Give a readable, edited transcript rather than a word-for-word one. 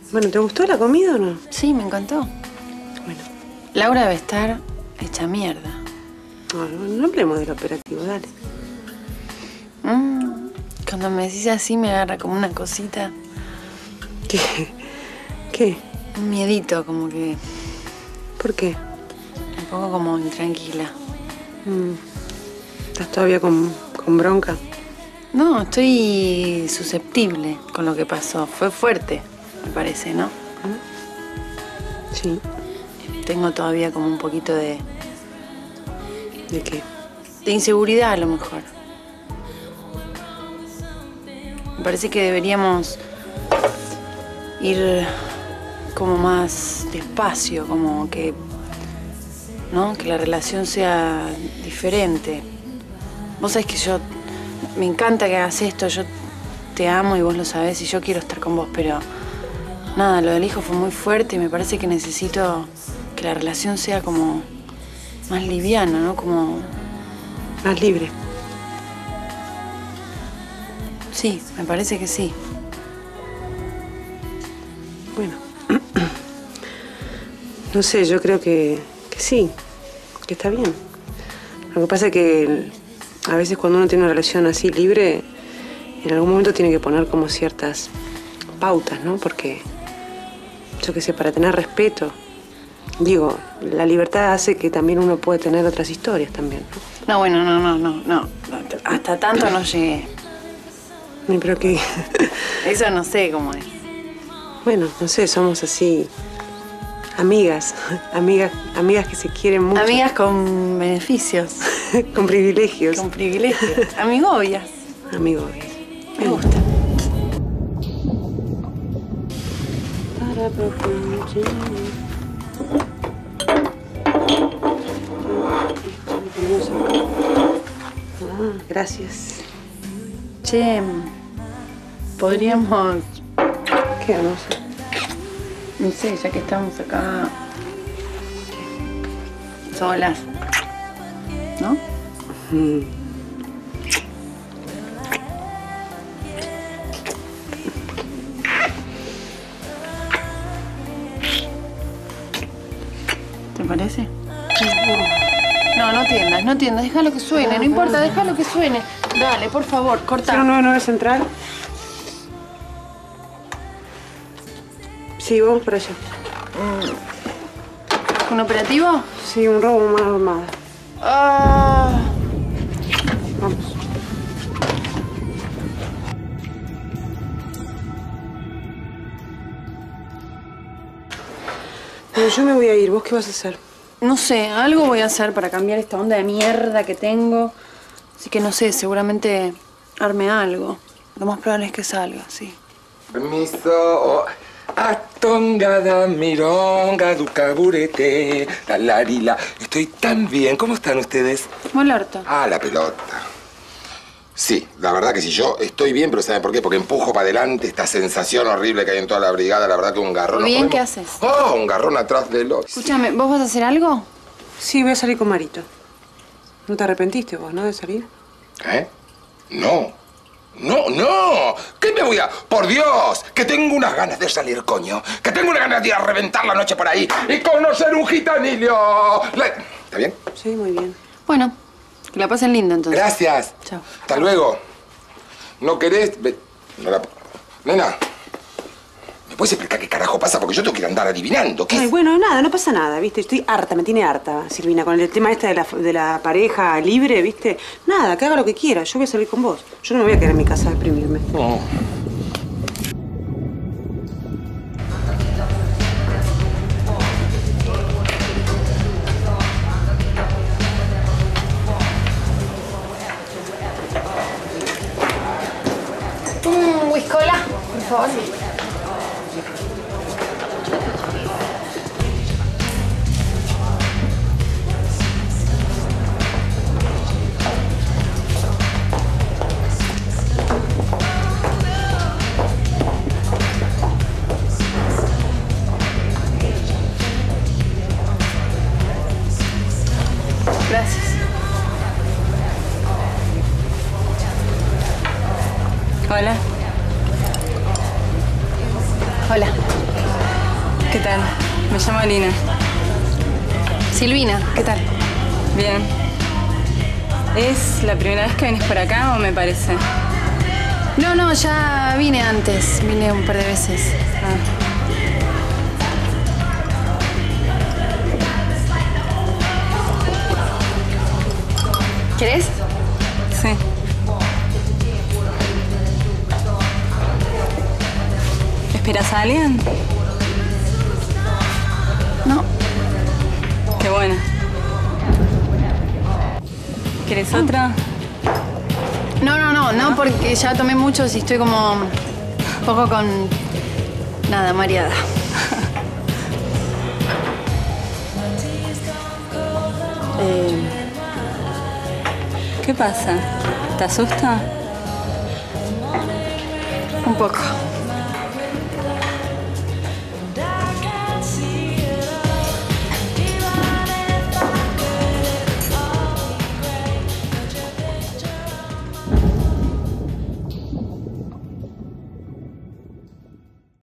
Bueno, ¿te gustó la comida o no? Sí, me encantó. Bueno. Laura debe estar hecha mierda. No hablemos del operativo, dale. Cuando me decís así me agarra como una cosita. ¿Qué? ¿Qué? Un miedito, como que... ¿Por qué? Un poco como intranquila. ¿Estás todavía con bronca? No, estoy susceptible con lo que pasó. Fue fuerte, me parece, ¿no? Sí. Tengo todavía como un poquito de... ¿De qué? De inseguridad, a lo mejor. Me parece que deberíamos ir como más despacio, como que... ¿no? Que la relación sea diferente. Vos sabés que yo... Me encanta que hagas esto, yo te amo y vos lo sabés y yo quiero estar con vos, pero... Nada, lo del hijo fue muy fuerte y me parece que necesito que la relación sea como... más liviana, ¿no? Como... Más libre. Sí, me parece que sí. Bueno. No sé, yo creo que sí, que está bien. Lo que pasa es que a veces cuando uno tiene una relación así libre, en algún momento tiene que poner como ciertas pautas, ¿no? Porque, yo qué sé, para tener respeto. Digo, la libertad hace que también uno puede tener otras historias también, ¿no? No, bueno, no. Hasta tanto no llegué. Pero que... Eso no sé cómo es. Bueno, no sé, somos así... Amigas que se quieren mucho. Amigas con beneficios. Con privilegios. Con privilegios. Amigobias. Amigobias. Me gusta. Gracias. Che, podríamos... ¿Qué vamos a hacer? No sé, ya que estamos acá... solas. ¿No? ¿Te parece? No tiendas, déjalo que suene, no importa, déjalo que suene. Dale, por favor, corta. 099 Central. Sí, vamos para allá. ¿Un operativo? Sí, un robo más armada. Vamos. Bueno, yo me voy a ir. ¿Vos qué vas a hacer? No sé, algo voy a hacer para cambiar esta onda de mierda que tengo. Así que no sé, seguramente arme algo. Lo más probable es que salga, sí. Permiso. Atongada, mironga, ducaburete, la larila. Estoy tan bien. ¿Cómo están ustedes? Como el orto. Ah, la pelota. Sí, la verdad que sí, yo estoy bien, pero ¿saben por qué? Porque empujo para adelante esta sensación horrible que hay en toda la brigada. La verdad que un garrón... ¿Muy bien? ¿Qué haces? ¡Oh! Un garrón atrás del otro. Escúchame, ¿vos vas a hacer algo? Sí, voy a salir con Marito. ¿No te arrepentiste vos, no, de salir? ¿Eh? No. ¡No! ¿Qué me voy a...? ¡Por Dios! Que tengo unas ganas de salir, coño. Que tengo unas ganas de ir a reventar la noche por ahí y conocer un gitanillo. ¿Está bien? Sí, muy bien. Bueno, que la pasen linda entonces. Gracias. Chao. Hasta luego. ¿No querés...? No la... Nena, ¿me puedes explicar qué carajo pasa? Porque yo tengo que ir a andar adivinando. ¿Qué Ay, es? bueno, nada, no pasa nada, ¿viste? Estoy harta, me tiene harta, Silvina, con el tema este de la pareja libre, ¿viste? Nada, que haga lo que quiera, yo voy a salir con vos. Yo no me voy a quedar en mi casa a deprimirme. No. Whiskola, por favor. Gracias. Hola. Hola. ¿Qué tal? Me llamo Alina. Silvina, ¿qué tal? Bien. ¿Es la primera vez que venís por acá o me parece? No, ya vine antes. Vine un par de veces. ¿Querés? Sí. ¿Esperas a alguien? No. Qué buena. ¿Querés otra? No, porque ya tomé muchos y estoy como un poco con... nada, mareada. ¿Qué pasa? ¿Te asusta? Un poco.